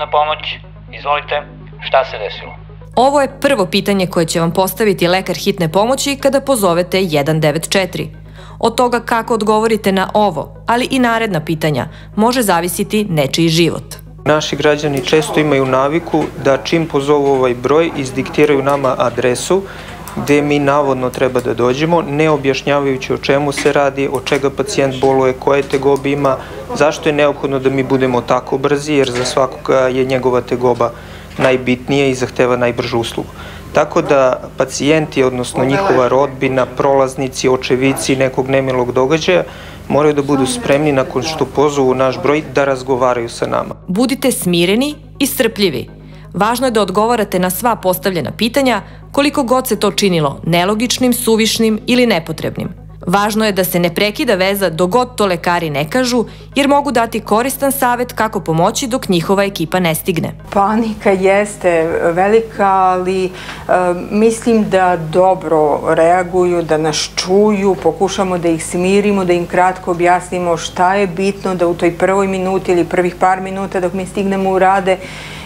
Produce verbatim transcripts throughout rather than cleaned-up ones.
hitna pomoć, izvolite, šta se desilo? Ovo je prvo pitanje koje će vam postaviti lekar hitne pomoći kada pozovete jedan devet četiri. Od toga kako odgovorite na ovo, ali i naredna pitanja, može zavisiti nečiji život. Naši građani često imaju naviku da čim pozovu ovaj broj izdiktiraju nama adresu gde mi navodno treba da dođemo, ne objašnjavajući o čemu se radi, od čega pacijent boluje, koje tegobe ima, zašto je neophodno da mi budemo tako brzi, jer za svakoga je njegova tegoba najbitnije i zahteva najbržu uslugu. Tako da pacijenti, odnosno njihova rodbina, prolaznici, očevici nekog nemilog događaja moraju da budu spremni nakon što pozovu naš broj da razgovaraju sa nama. Budite smireni i strpljivi. Važno je da odgovarate na sva postavljena pitanja, koliko god se to činilo nelogičnim, suvišnim ili nepotrebnim. Važno je da se ne prekida veza dok god to lekari ne kažu, jer mogu dati koristan savet kako pomoći dok njihova ekipa ne stigne. Panika jeste velika, ali e, mislim da dobro reaguju, da nas čuju, pokušamo da ih smirimo, da im kratko objasnimo šta je bitno da u toj prvoj minuti ili prvih par minuta dok mi stignemo u rade.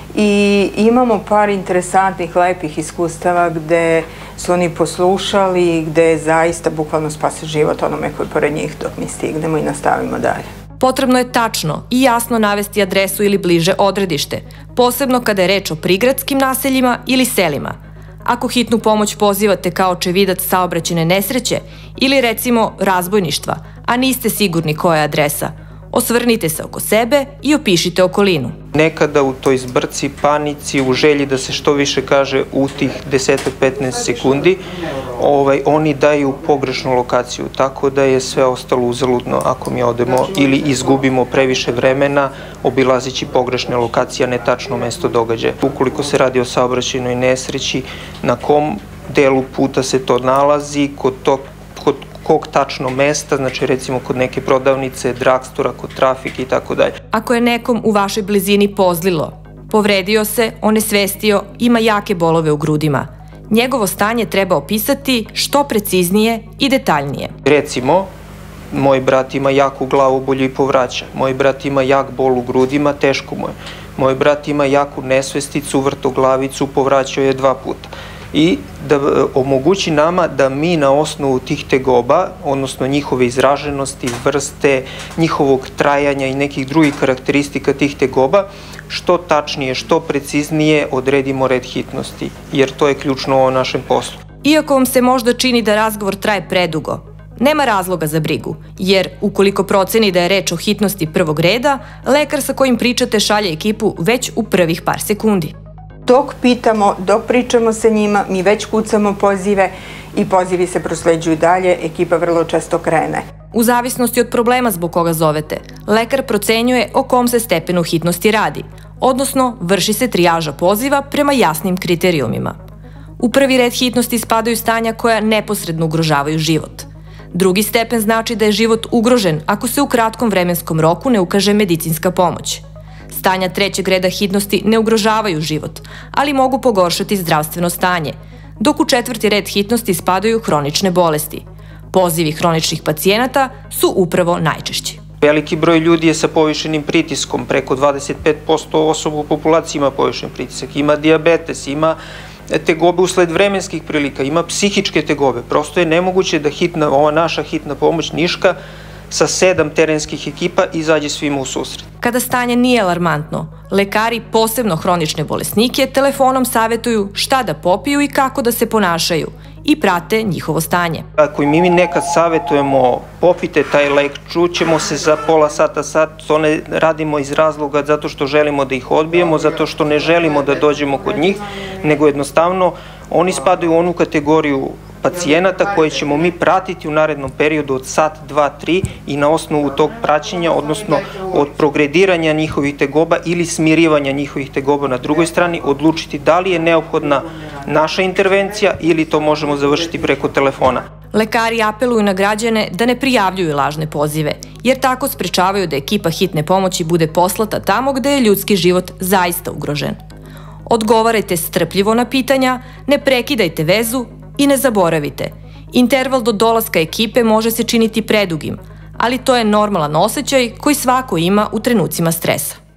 I imamo par interesantnih, lepih iskustava gde su oni poslušali, gde zaista bukvalno spase život onome koji je pored njih dok mi stignemo i nastavimo dalje. Potrebno je tačno i jasno navesti adresu ili bliže odredište, posebno kada je reč o prigradskim naseljima ili selima. Ako hitnu pomoć pozivate kao očevidac saobraćajne nesreće ili recimo razbojništva, a niste sigurni koja je adresa, osvrnite se oko sebe i opišite okolinu. Nekada u toj zbrci, panici, u želji da se što više kaže u tih deset do petnaest sekundi, ovaj, oni daju pogrešnu lokaciju, tako da je sve ostalo uzaludno ako mi odemo ili izgubimo previše vremena obilazići pogrešne lokacije, a ne tačno mesto događaja. Ukoliko se radi o saobraćajnoj nesreći, na kom delu puta se to nalazi, kod tog kod kog tačno mesta, znači recimo kod neke prodavnice, dragstora, kod trafike i tako dalje. Ako je nekom u vašoj blizini pozlilo, povredio se, onesvestio, ima jake bolove u grudima, njegovo stanje treba opisati što preciznije i detaljnije. Recimo, moj brat ima jaku glavobolju i povraća, moj brat ima jak bol u grudima, teško mu je, moj brat ima jaku nesvesticu, vrtoglavicu, povraćao je dva puta. I da omogući nama da mi na osnovu tih tegoba, odnosno njihove izraženosti, vrste, njihovog trajanja i nekih drugih karakteristika tih tegoba, što tačnije, što preciznije odredimo red hitnosti, jer to je ključno u našem poslu. Iako vam se možda čini da razgovor traje predugo, nema razloga za brigu, jer ukoliko proceni da je reč o hitnosti prvog reda, lekar sa kojim pričate šalje ekipu već u prvih par sekundi. Dok pitamo, dok pričamo sa njima, mi već kucamo pozive i pozivi se prosleđuju dalje, ekipa vrlo često krene. U zavisnosti od problema zbog koga zovete, lekar procenjuje o kom se stepenu hitnosti radi, odnosno vrši se trijaža poziva prema jasnim kriterijumima. U prvi red hitnosti spadaju stanja koja neposredno ugrožavaju život. Drugi stepen znači da je život ugrožen ako se u kratkom vremenskom roku ne ukaže medicinska pomoć. Stanja trećeg reda hitnosti ne ugrožavaju život, ali mogu pogoršati zdravstveno stanje, dok u četvrti red hitnosti spadaju hronične bolesti. Pozivi hroničnih pacijenata su upravo najčešći. Veliki broj ljudi je sa povišenim pritiskom, preko dvadeset pet posto osoba u populaciji ima povišen pritisak, ima dijabetes, ima tegobe usled vremenskih prilika, ima psihičke tegobe. Prosto je nemoguće da hitna, ova naša hitna pomoć Niška sa sedam terenskih ekipa izađe svima u susret. Kada stanje nije alarmantno, lekari, posebno hronične bolesnike, telefonom savetuju šta da popiju i kako da se ponašaju i prate njihovo stanje. Ako im mi nekad savetujemo popite taj lek, čućemo se za pola sata, sat, to ne radimo iz razloga zato što želimo da ih odbijemo, zato što ne želimo da dođemo kod njih, nego jednostavno oni spadaju u onu kategoriju pacijenata koje ćemo mi pratiti u narednom periodu od sat, dva, tri i na osnovu tog praćenja, odnosno od progrediranja njihovih tegoba ili smirivanja njihovih tegoba na drugoj strani, odlučiti da li je neophodna naša intervencija ili to možemo završiti preko telefona. Lekari apeluju na građane da ne prijavljuju lažne pozive, jer tako sprečavaju da ekipa hitne pomoći bude poslata tamo gde je ljudski život zaista ugrožen. Odgovarajte strpljivo na pitanja, ne prekidajte vezu i ne zaboravite, interval do dolaska ekipe može se činiti predugim, ali to je normalan osjećaj koji svako ima u trenucima stresa.